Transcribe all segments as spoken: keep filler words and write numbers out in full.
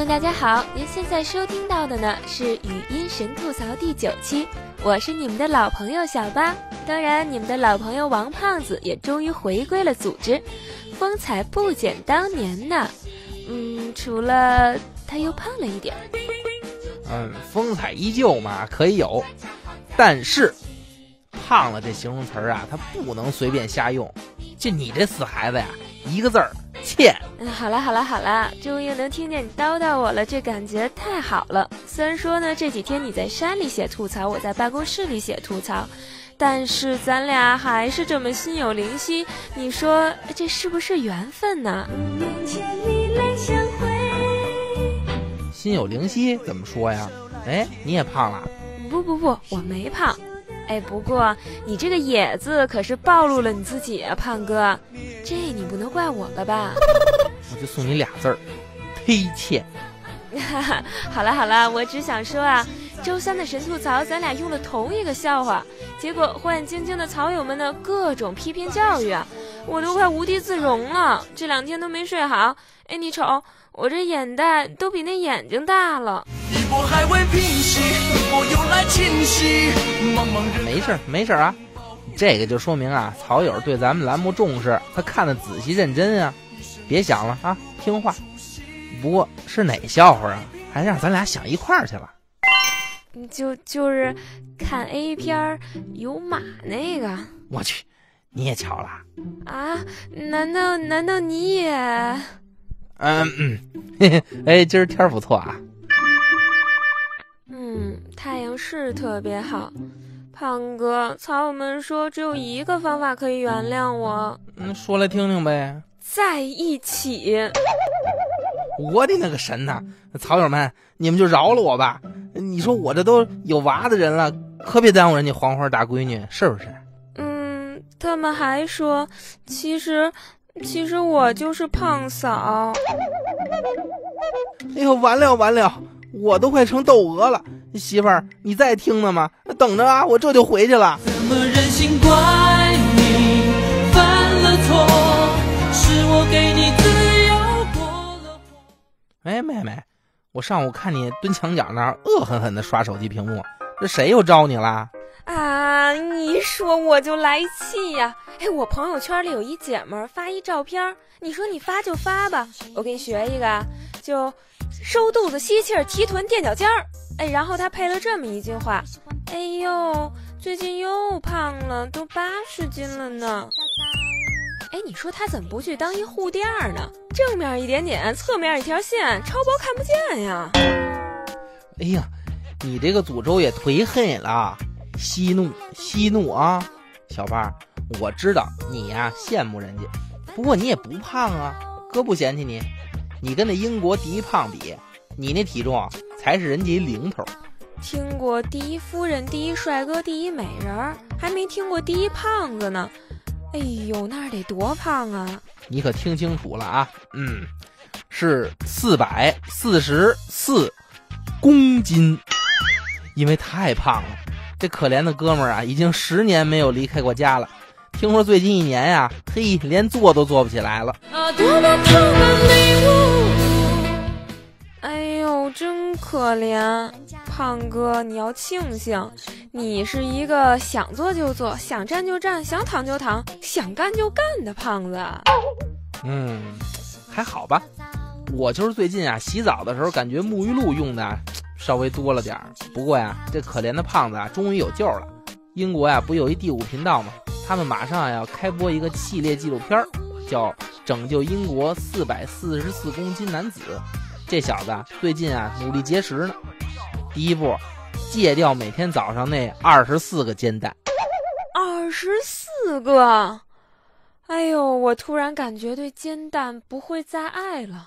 大家好，您现在收听到的呢是语音神吐槽第九期，我是你们的老朋友小八，当然你们的老朋友王胖子也终于回归了组织，风采不减当年呢。嗯，除了他又胖了一点。 嗯，风采依旧嘛，可以有，但是胖了这形容词啊，它不能随便瞎用。就你这死孩子呀，一个字儿欠。 嗯，好了好了好了，终于能听见你叨叨我了，这感觉太好了。虽然说呢，这几天你在山里写吐槽，我在办公室里写吐槽，但是咱俩还是这么心有灵犀，你说这是不是缘分呢？ 心有灵犀怎么说呀？哎，你也胖了？ 不不不，我没胖。哎，不过你这个野字可是暴露了你自己啊，胖哥，这你不能怪我了吧？ 我就送你俩字儿，忒欠。 好了好了，我只想说啊，周三的神吐槽咱俩用了同一个笑话，结果焕眼晶晶的草友们的各种批评教育啊，我都快无地自容了，这两天都没睡好。哎，你瞅我这眼袋都比那眼睛大了。 没事没事啊，这个就说明啊，草友对咱们栏目重视，他看得仔细认真啊。别想了啊，听话。不过是哪笑话啊？还让咱俩想一块儿去了。 就就是看 A 片有马那个。 我去，你也瞧了啊？难道难道你也？ 嗯嗯，嘿嘿，哎，今儿天不错啊。 嗯，太阳是特别好。胖哥，草友们说只有一个方法可以原谅我。 嗯，说来听听呗。 在一起。 我的那个神呐！草友们，你们就饶了我吧。你说我这都有娃的人了，可别耽误人家黄花大闺女，是不是？ 嗯，他们还说，其实，其实我就是胖嫂。 哎呦，完了完了，我都快成窦娥了。媳妇儿，你在听呢吗？等着啊，我这就回去了。怎么忍心怪你犯了错，是我给你自由过了火。哎，妹妹，我上午看你蹲墙角那儿恶狠狠地刷手机屏幕，这谁又招你啦？ 啊，你说我就来气呀！哎，我朋友圈里有一姐们儿发一照片，你说你发就发吧，我给你学一个，就收肚子吸气儿，提臀垫脚尖儿。哎，然后他配了这么一句话：哎呦，最近又胖了，都八十斤了呢。哎，你说他怎么不去当一护垫呢？正面一点点，侧面一条线，超薄看不见呀。 哎呀，你这个诅咒也忒黑了，息怒息怒啊！小八，我知道你呀羡慕人家，不过你也不胖啊，哥不嫌弃你。你跟那英国第一胖比，你那体重啊才是人家一零头。 听过第一夫人、第一帅哥、第一美人，还没听过第一胖子呢。哎呦，那得多胖啊！ 你可听清楚了啊，嗯，是四百四十四公斤，因为太胖了。这可怜的哥们儿啊，已经十年没有离开过家了。听说最近一年呀、啊，嘿，连坐都坐不起来了。啊，多么痛的礼物！哎呦，真可怜，胖哥，你要庆幸，你是一个想坐就坐，想站就站，想躺就躺，想干就干的胖子。 嗯，还好吧。我就是最近啊，洗澡的时候感觉沐浴露用的稍微多了点儿。不过呀，这可怜的胖子啊，终于有救了。英国呀，不有一第五频道吗？他们马上要开播一个系列纪录片，叫《拯救英国四百四十四公斤男子》。这小子最近啊努力节食呢。第一步，戒掉每天早上那二十四个煎蛋。 二十四个！哎呦，我突然感觉对煎蛋不会再爱了。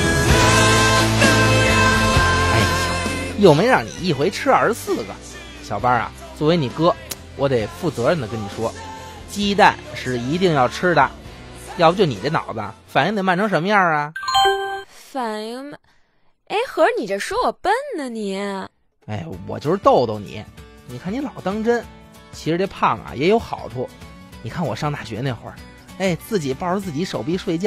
哎呀，又没让你一回吃二十四个。小八啊，作为你哥，我得负责任的跟你说，鸡蛋是一定要吃的，要不就你这脑子反应得慢成什么样啊？ 反应慢？哎，合着你这说我笨呢你？ 哎，我就是逗逗你。你看你老当真，其实这胖啊也有好处。你看我上大学那会儿，哎，自己抱着自己手臂睡觉，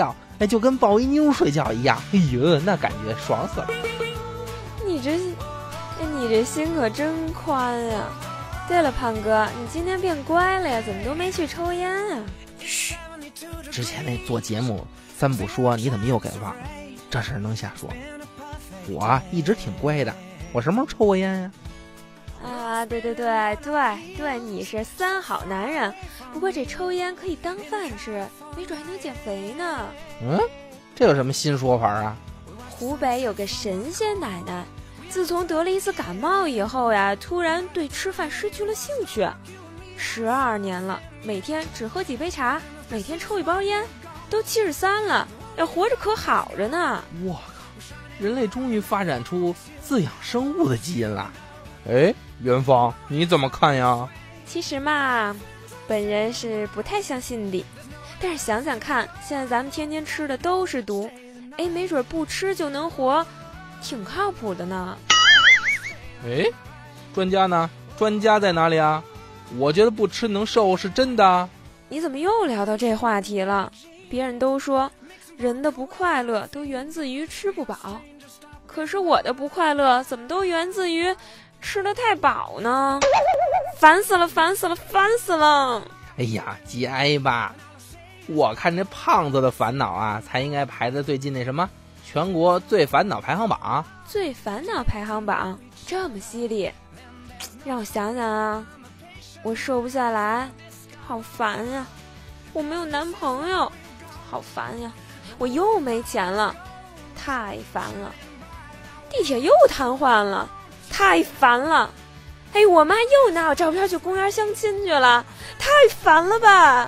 哎，就跟抱一妞睡觉一样。哎呦，那感觉爽死了。 你这，哎，你这心可真宽啊！对了，胖哥，你今天变乖了呀？怎么都没去抽烟啊？ 嘘，之前那做节目三不说，你怎么又给忘了？这事儿能瞎说？我一直挺乖的，我什么时候抽过烟呀？ 啊，对对对对对，你是三好男人。不过这抽烟可以当饭吃，没准还能减肥呢。 嗯，这有什么新说法啊？ 湖北有个神仙奶奶，自从得了一次感冒以后呀，突然对吃饭失去了兴趣。十二年了，每天只喝几杯茶，每天抽一包烟，都七十三了，要活着可好着呢。 我靠，人类终于发展出自养生物的基因了。哎，元芳，你怎么看呀？ 其实嘛，本人是不太相信的，但是想想看，现在咱们天天吃的都是毒，哎，没准不吃就能活，挺靠谱的呢。 哎，专家呢？专家在哪里啊？我觉得不吃能瘦是真的。 你怎么又聊到这话题了？别人都说人的不快乐都源自于吃不饱，可是我的不快乐怎么都源自于吃得太饱呢？烦死了，烦死了，烦死了！ 哎呀，节哀吧。我看这胖子的烦恼啊，才应该排在最近那什么全国最烦恼排行榜。 最烦恼排行榜这么犀利，让我想想啊，我瘦不下来，好烦呀！我没有男朋友，好烦呀！我又没钱了，太烦了！地铁又瘫痪了，太烦了！哎，我妈又拿我照片去公园相亲去了，太烦了吧！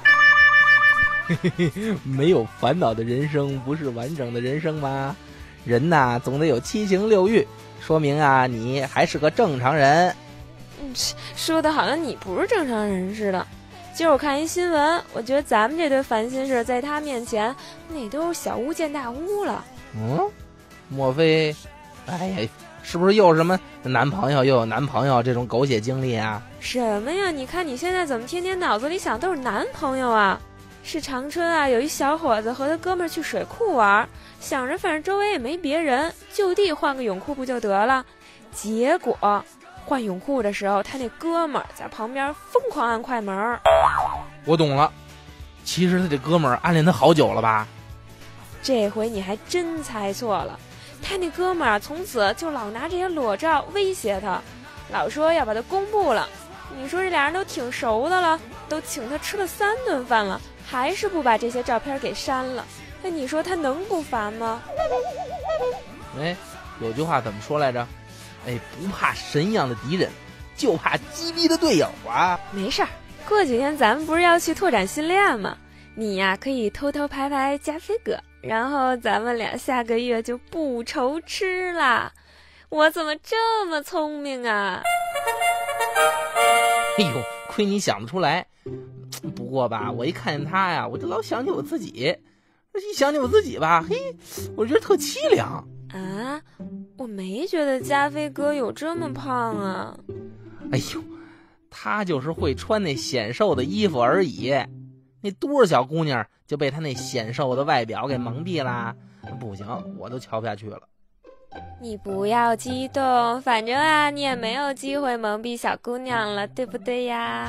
没有烦恼的人生不是完整的人生吗？人呐，总得有七情六欲，说明啊，你还是个正常人。 嗯，说的好像你不是正常人似的。今儿我看一新闻，我觉得咱们这堆烦心事在他面前，那都是小巫见大巫了。 嗯，莫非，哎呀，是不是又是什么男朋友又有男朋友这种狗血经历啊？ 什么呀？你看你现在怎么天天脑子里想都是男朋友啊？是长春啊，有一小伙子和他哥们儿去水库玩，想着反正周围也没别人，就地换个泳裤不就得了？结果换泳裤的时候，他那哥们儿在旁边疯狂按快门。 我懂了，其实他这哥们儿暗恋他好久了吧？ 这回你还真猜错了，他那哥们儿从此就老拿这些裸照威胁他，老说要把他公布了。你说这俩人都挺熟的了，都请他吃了三顿饭了，还是不把这些照片给删了。那你说他能不烦吗？ 哎，有句话怎么说来着？哎，不怕神样的敌人，就怕鸡逼的队友啊！ 没事儿，过几天咱们不是要去拓展训练吗？你呀可以偷偷拍拍加菲哥，然后咱们俩下个月就不愁吃啦。我怎么这么聪明啊？ 哎呦，亏你想得出来。不过吧，我一看见他呀，我就老想起我自己。一想起我自己吧，嘿，我觉得特凄凉啊！我没觉得加菲哥有这么胖啊。 哎呦，他就是会穿那显瘦的衣服而已。那多少小姑娘就被他那显瘦的外表给蒙蔽啦。不行，我都瞧不下去了。 你不要激动，反正啊，你也没有机会蒙蔽小姑娘了，对不对呀？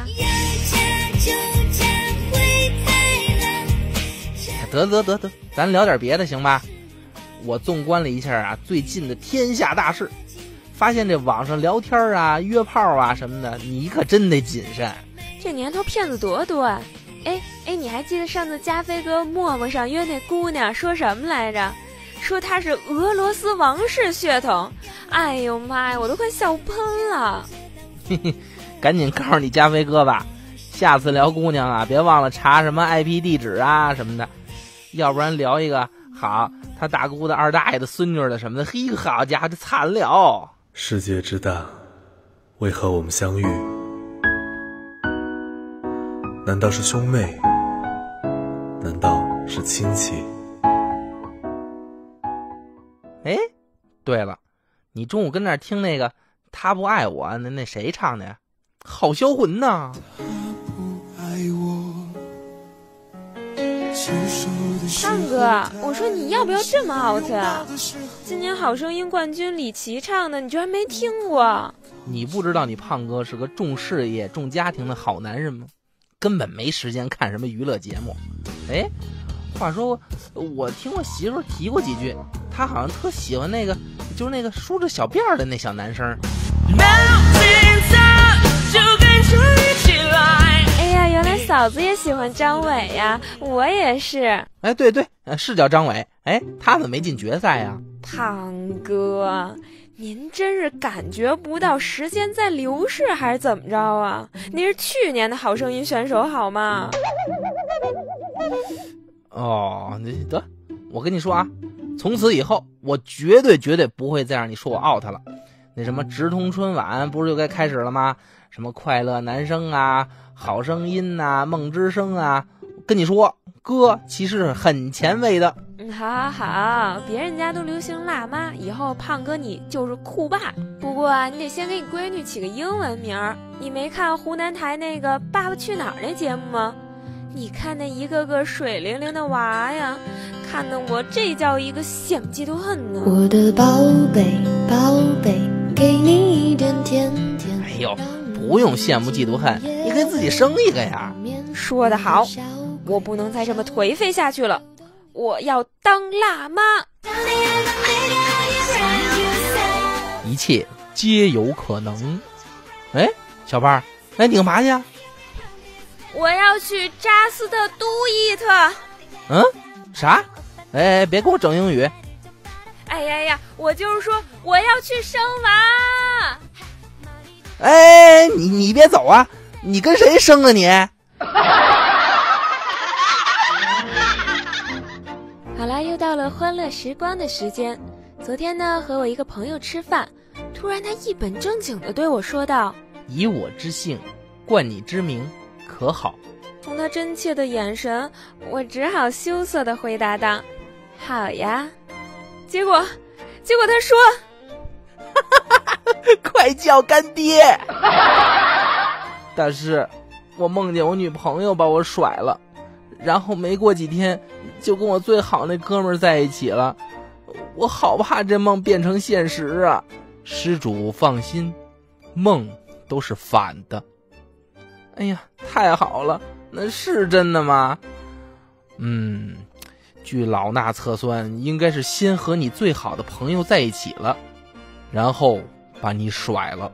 得得得得，咱聊点别的行吧？我纵观了一下啊，最近的天下大事，发现这网上聊天啊、约炮啊什么的，你可真得谨慎。 这年头骗子多多啊！哎哎，你还记得上次加菲哥陌陌上约那姑娘说什么来着？说她是俄罗斯王室血统。哎呦妈呀，我都快笑喷了。 嘿嘿，赶紧告诉你加菲哥吧，下次聊姑娘啊，别忘了查什么 I P 地址啊什么的，要不然聊一个好他大姑的二大爷的孙女的什么的，嘿，好家伙，这惨了。 世界之大，为何我们相遇？难道是兄妹？难道是亲戚？ 哎，对了，你中午跟那儿听那个他不爱我，那那谁唱的呀？好销魂呐！ 他不爱我，其胖哥，我说你要不要这么 out 啊？今年好声音冠军李琦唱的，你居然没听过？ 你不知道你胖哥是个重事业重家庭的好男人吗？根本没时间看什么娱乐节目。哎，话说我听我媳妇提过几句，她好像特喜欢那个就是那个梳着小辫的那小男生。 哎呀，原来嫂子也喜欢张伟呀，我也是。 哎，对对，是叫张伟。哎，他怎么没进决赛呀？ 胖哥，您真是感觉不到时间在流逝还是怎么着啊？您是去年的好声音选手好吗？ 哦，得，我跟你说啊，从此以后我绝对绝对不会再让你说我 out 了。那什么直通春晚不是就该开始了吗？什么快乐男声啊，好声音啊，梦之声啊，跟你说哥其实是很前卫的。 嗯，好好好，别人家都流行辣妈，以后胖哥你就是酷爸。不过啊，你得先给你闺女起个英文名儿。你没看湖南台那个《爸爸去哪儿》那节目吗？你看那一个个水灵灵的娃呀，看得我这叫一个羡慕嫉妒恨呢。 我的宝贝宝贝，给你一点甜甜。 哎呦，不用羡慕嫉妒恨，你可以自己生一个呀。 说得好，我不能再这么颓废下去了，我要当辣妈。 一切皆有可能。哎，小胖，哎，你干嘛去啊？ 我要去扎斯特都伊特。 嗯，啥？哎，别给我整英语。 哎呀呀，我就是说我要去生娃。 哎，你你别走啊！你跟谁生啊你？ 好啦，又到了欢乐时光的时间。昨天呢，和我一个朋友吃饭，突然他一本正经地对我说道：“ 以我之姓，冠你之名，可好？” 从他真切的眼神，我只好羞涩地回答道：“好呀。”结果，结果他说：“ 快叫干爹！”但是，我梦见我女朋友把我甩了，然后没过几天就跟我最好那哥们儿在一起了。我好怕这梦变成现实啊！施主放心，梦都是反的。哎呀，太好了，那是真的吗？嗯，据老衲测算，应该是先和你最好的朋友在一起了，然后把你甩了。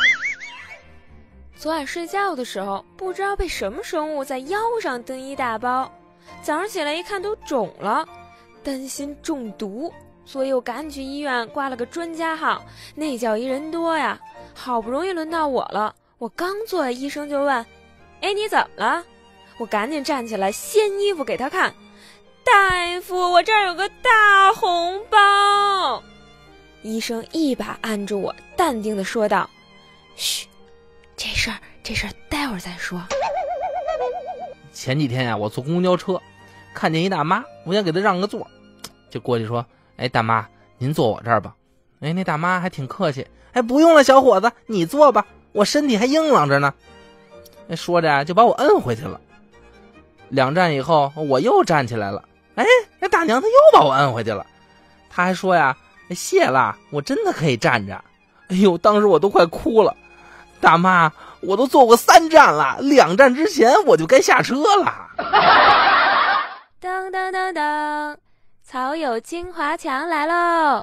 昨晚睡觉的时候，不知道被什么生物在腰上蹬一大包，早上起来一看都肿了，担心中毒，所以我赶紧去医院挂了个专家号，那叫一人多呀。好不容易轮到我了，我刚坐下，医生就问：“哎，你怎么了？”我赶紧站起来掀衣服给他看，大夫，我这儿有个大红包。医生一把按住我，淡定地说道：“嘘，这事儿这事儿待会儿再说。” 前几天呀、啊，我坐公交车，看见一大妈，我想给她让个座，就过去说：“哎，大妈，您坐我这儿吧。”哎，那大妈还挺客气，哎，不用了，小伙子，你坐吧，我身体还硬朗着呢。哎，说着啊，就把我摁回去了。两站以后，我又站起来了。哎，那大娘她又把我摁回去了。她还说呀：“谢了，我真的可以站着。”哎呦，当时我都快哭了。大妈，我都坐过三站了，两站之前我就该下车了。 噔噔噔噔，草友金华强来喽！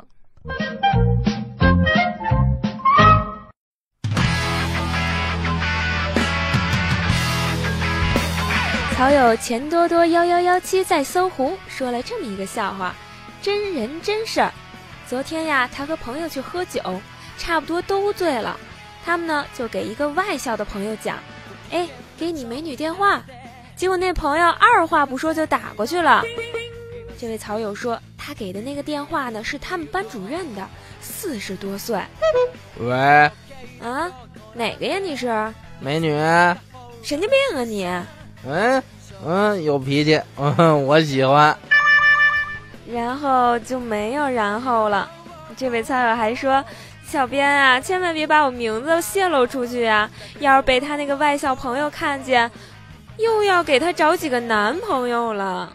草友钱多多幺幺幺七在搜狐说了这么一个笑话，真人真事儿。昨天呀，他和朋友去喝酒，差不多都醉了。他们呢就给一个外校的朋友讲：“哎，给你美女电话。”结果那朋友二话不说就打过去了。这位草友说，他给的那个电话呢是他们班主任的，四十多岁。 喂， 啊，哪个呀？你是美女？ 神经病啊你！ 嗯嗯，有脾气，嗯，我喜欢。 然后就没有然后了。这位草友还说：“小编啊，千万别把我名字泄露出去啊！要是被他那个外校朋友看见， 又要给他找几个男朋友了。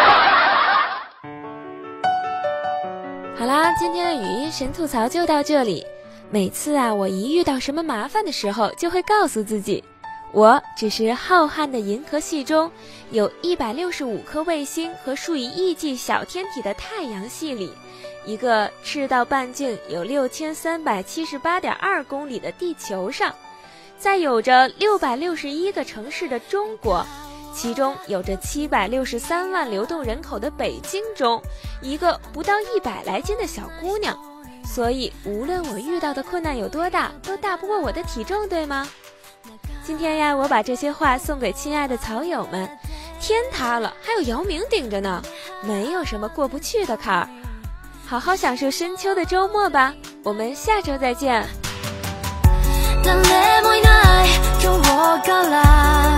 好啦，今天的语音神吐槽就到这里。每次啊，我一遇到什么麻烦的时候，就会告诉自己，我只是浩瀚的银河系中有一百六十五颗卫星和数以亿计小天体的太阳系里，一个赤道半径有六千三百七十八点二公里的地球上，在有着六百六十一个城市的中国，其中有着七百六十三万流动人口的北京中，一个不到一百来斤的小姑娘。所以无论我遇到的困难有多大，都大不过我的体重，对吗？今天呀，我把这些话送给亲爱的草友们。天塌了，还有姚明顶着呢，没有什么过不去的坎儿。好好享受深秋的周末吧，我们下周再见。但你每日叫我隔離